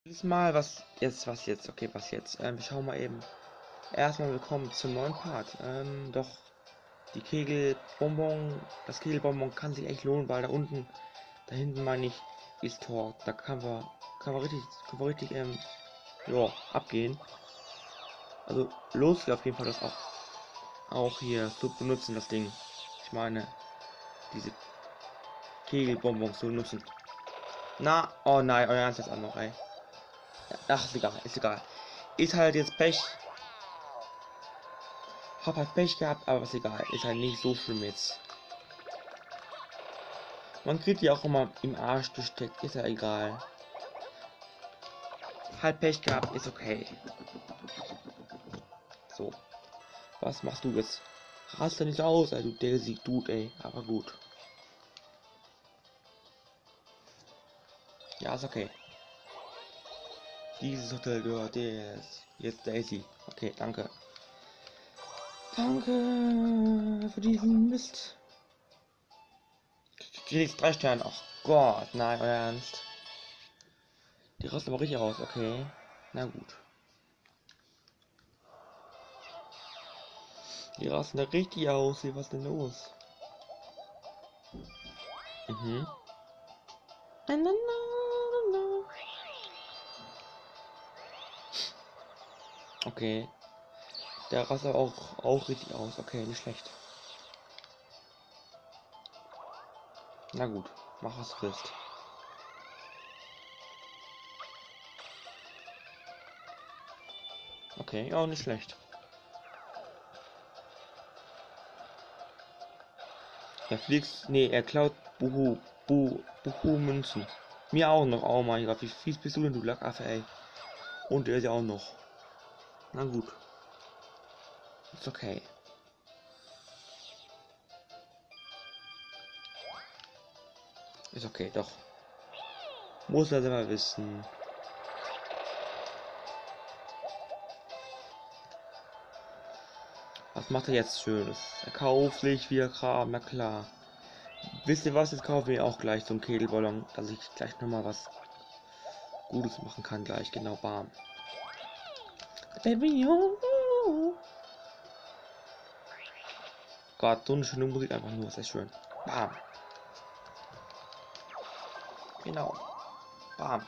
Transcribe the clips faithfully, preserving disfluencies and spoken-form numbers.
Diesmal, was jetzt, was jetzt, okay, was jetzt? Ähm, wir schauen mal eben. Erstmal willkommen zum neuen Part. Ähm, doch, die Kegelbonbon, das Kegelbonbon kann sich echt lohnen, weil da unten, da hinten meine ich, ist Tor. Da kann wir, kann man richtig, kann man richtig, ähm, ja, abgehen. Also, los geht auf jeden Fall das auch, auch hier zu benutzen, das Ding. Ich meine, diese Kegelbonbons zu benutzen. Na, oh nein, euer Ernst jetzt auch noch, ey. Ach, ist egal, ist egal. Ist halt jetzt Pech. Hab halt Pech gehabt, aber ist egal. Ist halt nicht so schlimm jetzt. Man kriegt die auch immer im Arsch gesteckt. Ist ja egal. Halt Pech gehabt, ist okay. So. Was machst du jetzt? Rast du nicht aus, ey, du Daisy Dude, ey. Aber gut. Ja, ist okay. Dieses Hotel gehört jetzt. Jetzt Daisy. Okay, danke. Danke für diesen Mist. Du kriegst drei Sterne. Ach Gott, nein, euer Ernst. Die rasten aber richtig aus, okay. Na gut. Die rasten da richtig aus. Hier, was ist denn los? Mhm. Okay. Der rastet auch, auch richtig aus. Okay, nicht schlecht. Na gut, mach was du willst. Okay, ja, nicht schlecht. Er fliegt. Nee, er klaut Buhu. Bu, Buhu Münzen. Mir auch noch. Oh mein Gott, wie fies bist du denn, du Lackaffe, ey. Und er ist ja auch noch. Na gut. Ist okay. Ist okay, doch. Muss er selber wissen. Was macht er jetzt Schönes? Er kauft sich wieder Kram, na klar. Wisst ihr was? Jetzt kaufen wir auch gleich so einen Kegelballon, dass ich gleich nochmal was Gutes machen kann. Gleich, genau, bam. Gott, so eine schöne Musik einfach nur, sehr schön. Bam. Genau. Bam.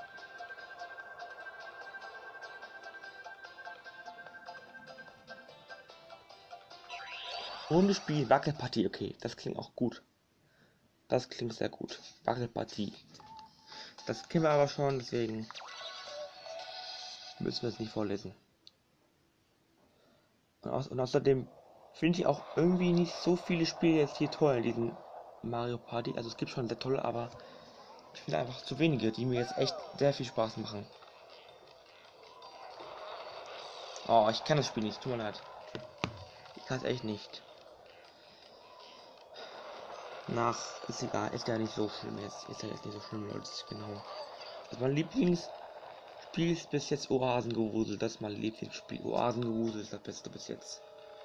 Hundespiel, Wackelpartie, okay, das klingt auch gut. Das klingt sehr gut. Wackelpartie. Das kennen wir aber schon, deswegen müssen wir es nicht vorlesen. Und, au und außerdem finde ich auch irgendwie nicht so viele Spiele jetzt hier toll in diesem Mario Party. Also es gibt schon sehr tolle, aber ich finde einfach zu wenige, die mir jetzt echt sehr viel Spaß machen. Oh, ich kann das Spiel nicht, tut mir leid. Ich kann es echt nicht. Nach, ist egal, ist ja nicht so schlimm jetzt. Ist ja jetzt nicht so schlimm, Leute, genau. Also mein Lieblingsspiel ist bis jetzt Oasengewusel. Das ist mein Lieblingsspiel. Oasengewusel ist das Beste bis jetzt.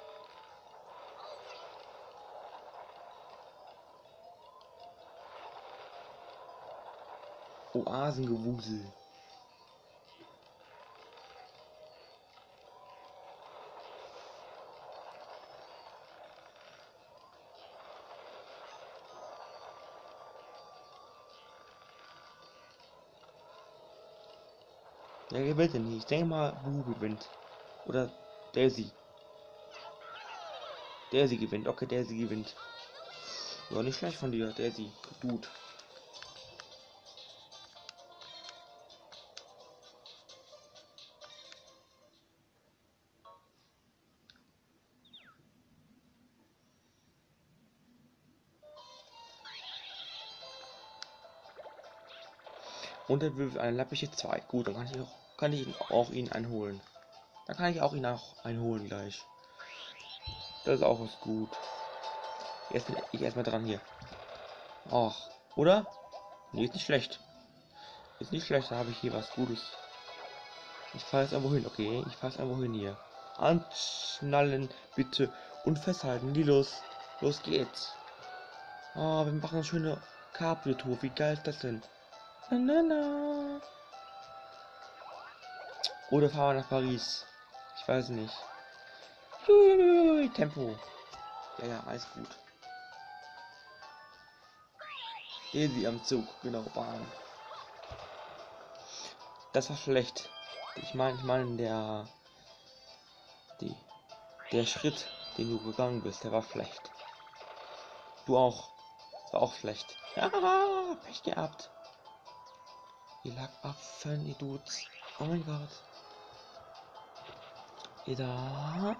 Oasengewusel. Wer gewinnt denn hier? Ich denke mal, Buhu gewinnt. Oder Daisy. Daisy gewinnt. Okay, Daisy gewinnt. Ja, nicht schlecht von dir, Daisy. Dude. Und er wirft eine lappische zwei. Gut, dann kann ich auch, kann ich ihn auch ihn einholen. Dann kann ich auch ihn auch einholen gleich. Das ist auch was gut. Jetzt bin ich erstmal dran hier. Ach, oder? Nee, ist nicht schlecht. Ist nicht schlecht, da habe ich hier was Gutes. Ich fahre jetzt irgendwo hin, okay? Ich fahre jetzt irgendwo hin hier. Anschnallen, bitte. Und festhalten, die los. Los geht's. Oh, wir machen eine schöne Cabrio-Tour. Wie geil ist das denn? Na, na, na. Oder fahren wir nach Paris? Ich weiß nicht. Hui, Tempo. Ja, ja, alles gut. Easy am Zug, genau, Bahn. Das war schlecht. Ich meine, ich meine, der, die, der Schritt, den du gegangen bist, der war schlecht. Du auch. Das war auch schlecht. Ja, Pech gehabt. Ihr lag Affen, ihr Dudes. Oh mein Gott. Ihr da.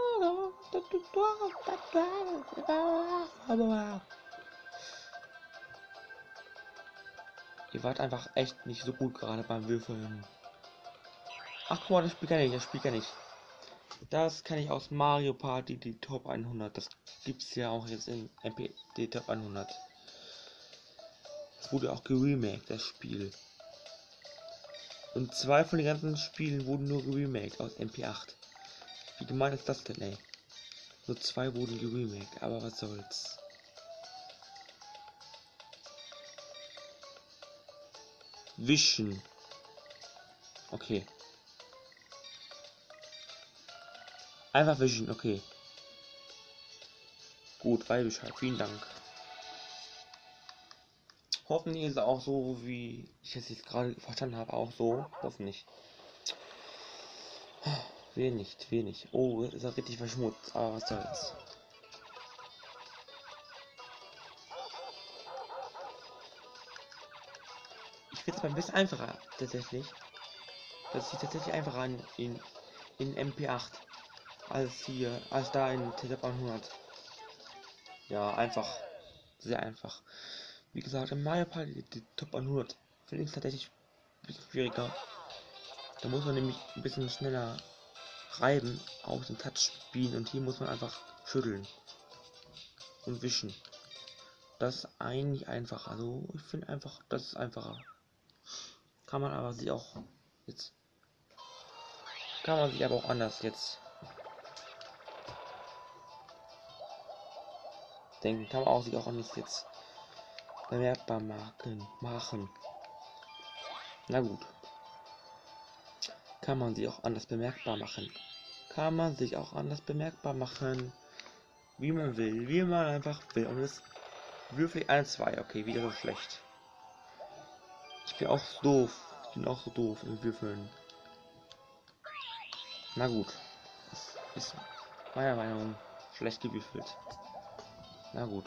Ihr wart einfach echt nicht so gut gerade beim Würfeln. Ach guck mal, das Spiel kann ich, das Spiel kann ich. Das kann ich aus Mario Party, die Top hundert. Das gibt's ja auch jetzt in M P die Top hundert. Es wurde auch geremaked, das Spiel. Und zwei von den ganzen Spielen wurden nur geremaked aus M P acht. Wie gemein ist das denn, ey? Nur zwei wurden geremaked, aber was soll's. Wischen. Okay. Einfach wischen, okay. Gut, weil Bescheid. Vielen Dank. Hoffentlich ist es auch so, wie ich es jetzt gerade verstanden habe, auch so. Hoffentlich. Wenig, wenig. Oh, ist auch richtig verschmutzt. Aber was soll's. Ich finde es ein bisschen einfacher, tatsächlich. Das sieht tatsächlich einfacher an in, in M P acht. Als hier, als da in T T hundert. Ja, einfach. Sehr einfach. Wie gesagt, im Mario Party die Top hundert finde ich tatsächlich ein bisschen schwieriger. Da muss man nämlich ein bisschen schneller reiben auf den Touchscreen und hier muss man einfach schütteln und wischen. Das ist eigentlich einfach. Also ich finde einfach, das ist einfacher. Kann man aber sich auch jetzt kann man sich aber auch anders jetzt denken. Kann man auch sich auch anders jetzt bemerkbar machen. machen. Na gut. Kann man sich auch anders bemerkbar machen. Kann man sich auch anders bemerkbar machen. Wie man will. Wie man einfach will. Und es würfel eins, zwei. Okay, wieder so schlecht. Ich bin auch doof. Ich bin auch so doof im Würfeln. Na gut. Das ist meiner Meinung nach schlecht gewürfelt. Na gut.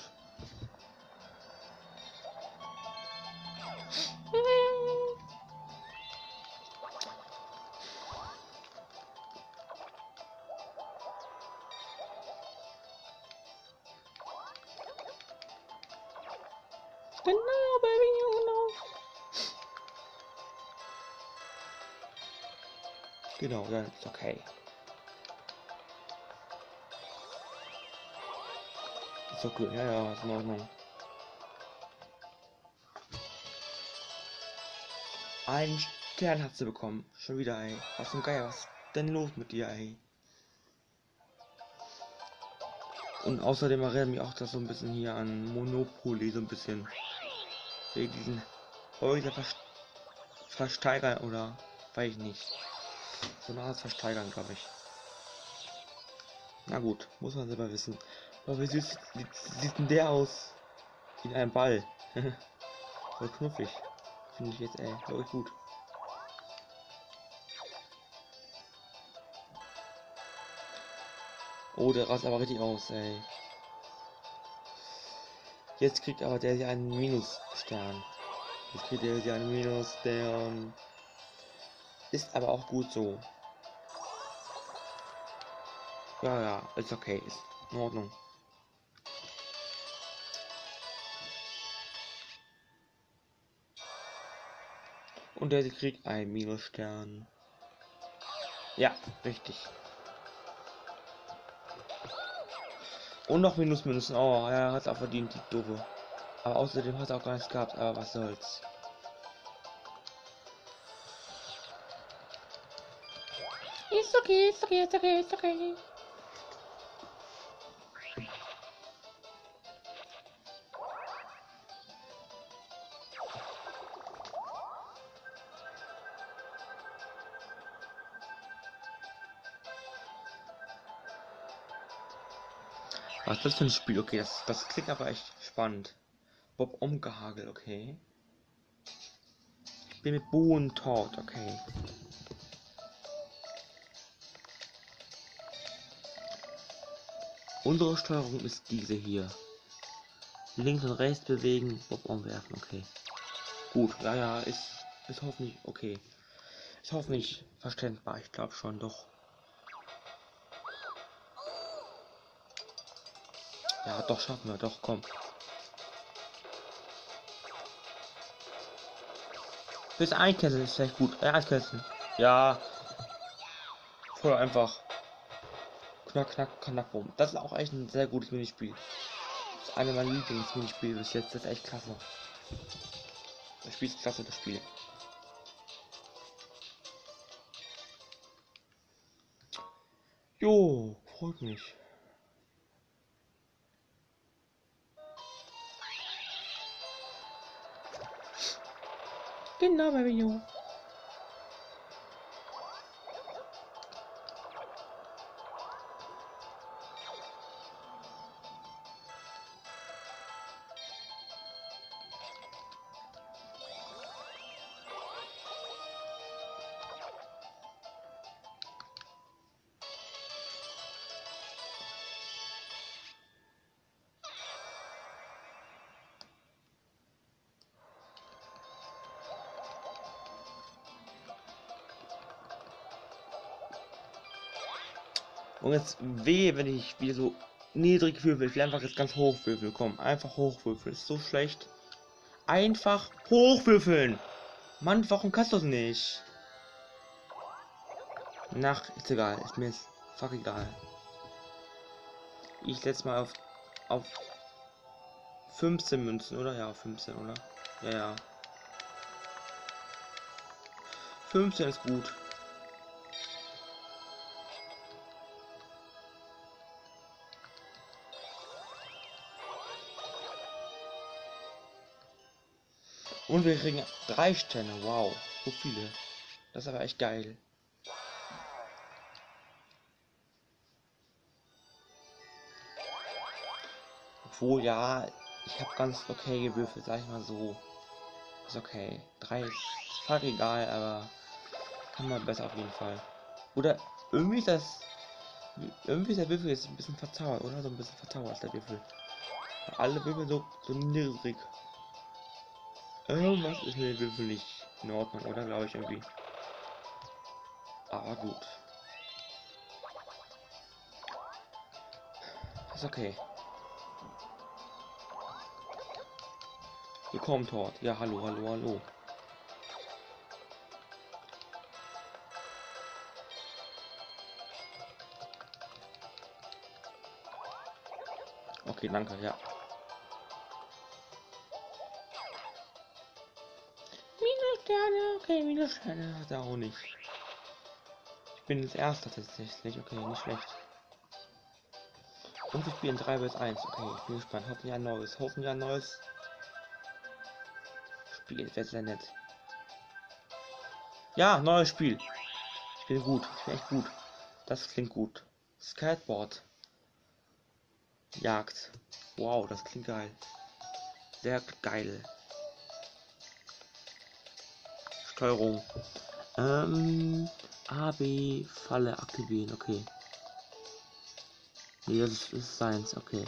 Genau, Baby, genau. Genau, dann ist okay. Ist okay, ja, ja, ist in Ordnung. Einen Stern hat sie bekommen. Schon wieder, ey. Was zum Geier, was ist denn los mit dir, ey? Und außerdem erinnert mich auch das so ein bisschen hier an Monopoly, so ein bisschen. Wegen diesen Häuser versteigern oder weiß ich nicht. So eine Art versteigern, glaube ich. Na gut, muss man selber wissen. Aber wie süß sieht, sieht denn der aus? In einem Ball. Voll knuffig. Finde ich jetzt, ey, wirklich gut. Oh, der rast aber richtig aus, ey. Jetzt kriegt aber der hier einen Minusstern. Jetzt kriegt der hier einen Minusstern. Ist aber auch gut so. Ja, ja, ist okay, ist in Ordnung. Und der kriegt einen Minusstern. Ja, richtig. Und noch Minus Minus. Oh, er hat auch verdient, die Doofe. Aber außerdem hat er auch gar nichts gehabt, aber was soll's. Ist okay, ist okay, ist okay, ist okay. Was ist das für ein Spiel? Okay, das, das klingt aber echt spannend. Bob Omgehagel, okay. Ich bin mit Bo und Todd, okay. Unsere Steuerung ist diese hier. Links und rechts bewegen, Bob umwerfen, okay. Gut, ja, ja, ist, ist hoffentlich okay. Ist hoffentlich verständbar, ich glaube schon, doch. Ja, doch, schaffen wir, doch, komm. Bis einkesseln ist vielleicht gut. Ja, einkesseln. Ja. Voll einfach. Knack, knack, knack, boom. Das ist auch echt ein sehr gutes Minispiel. Das ist eine meiner Lieblingsminispiele bis jetzt. Das ist echt klasse. Das Spiel ist klasse, das Spiel. Jo, freut mich. Genau, Baby Jo. Und jetzt weh, wenn ich wieder so niedrig würfel. Ich will einfach jetzt ganz hoch würfeln. Komm, einfach hochwürfeln. Ist so schlecht. Einfach hochwürfeln. Mann, warum kannst du das nicht? Nach, ist egal. Ist mir jetzt fuck egal. Ich setze mal auf, auf fünfzehn Münzen, oder? Ja, fünfzehn, oder? Ja, ja. fünfzehn ist gut. Und wir kriegen drei Sterne. Wow, so viele. Das ist aber echt geil. Obwohl, ja, ich habe ganz okay gewürfelt, sag ich mal so. Ist okay. Drei ist fuck egal, aber kann man besser auf jeden Fall. Oder irgendwie ist das. Irgendwie ist der Würfel jetzt ein bisschen verzaubert, oder? So ein bisschen verzaubert der Würfel. Alle Würfel so, so niedrig. Irgendwas ist mit dem Würfel nicht in Ordnung, oder? Glaube ich irgendwie. Aber gut. Ist okay. Willkommen, Tort. Ja, hallo, hallo, hallo. Okay, danke, ja. Minussterne, okay, Minussterne hat er auch nicht. Ich bin das Erste tatsächlich, okay, nicht schlecht. Und wir spielen drei bis eins, okay, ich bin gespannt. Hoffen wir ein neues, hoffen wir ein neues Spiel, wäre sehr nett. Ja, neues Spiel. Ich bin gut, ich bin echt gut. Das klingt gut. Skateboard. Jagd. Wow, das klingt geil. Sehr geil. Steuerung. Ähm, A, B, Falle aktivieren, okay. Nee, das ist, ist seins, okay.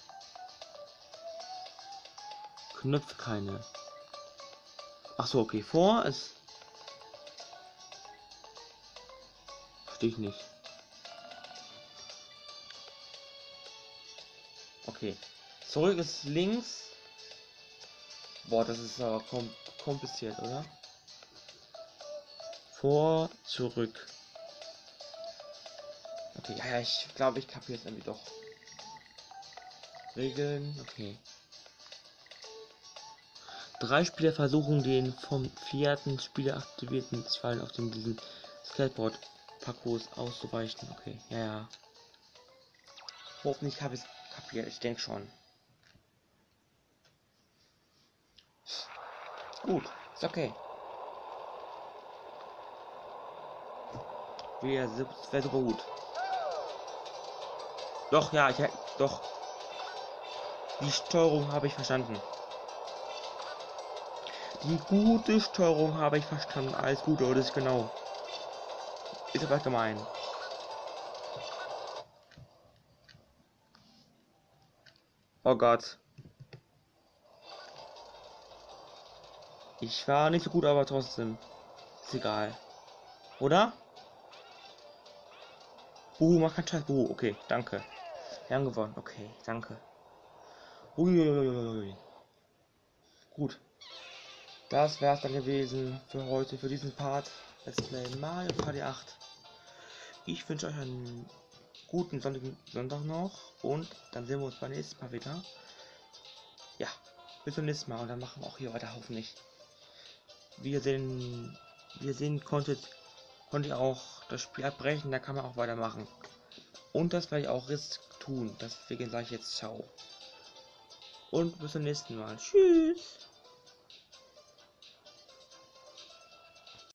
Knöpfe keine. Ach so, okay. Vor ist. Verstehe ich nicht. Okay. Zurück ist links. Boah, das ist aber kom kompliziert, oder? Vor, zurück. Okay, ja, ja, ich glaube, ich kapiere es irgendwie doch. Regeln, okay. Drei Spieler versuchen den vom vierten Spieler aktivierten Fallen auf dem diesen Skateboard-Parcours auszuweichen. Okay, ja, ja. Hoffentlich habe ich es kapiert, ich denke schon. Gut, ist okay. Wäre super gut. Doch, ja, ich doch. Die Steuerung habe ich verstanden. Die gute Steuerung habe ich verstanden. Alles Gute, oder ist genau. Ist aber gemein. Oh Gott. Ich war nicht so gut, aber trotzdem. Ist egal. Oder? Buhu, mach keinen Scheiß. Buhu, okay, danke. Wir haben gewonnen. Okay, danke. Uiuiuiui. Gut. Das wär's dann gewesen für heute, für diesen Part. Let's Play Mario Party acht. Ich wünsche euch einen guten sonnigen Sonntag noch. Und dann sehen wir uns beim nächsten Mal wieder. Ja, bis zum nächsten Mal. Und dann machen wir auch hier weiter hoffentlich. Wie ihr sehen, wie ihr sehen konntet, konnte ich auch das Spiel abbrechen. Da kann man auch weitermachen. Und das werde ich auch jetzt tun. Deswegen sage ich jetzt ciao. Und bis zum nächsten Mal. Tschüss.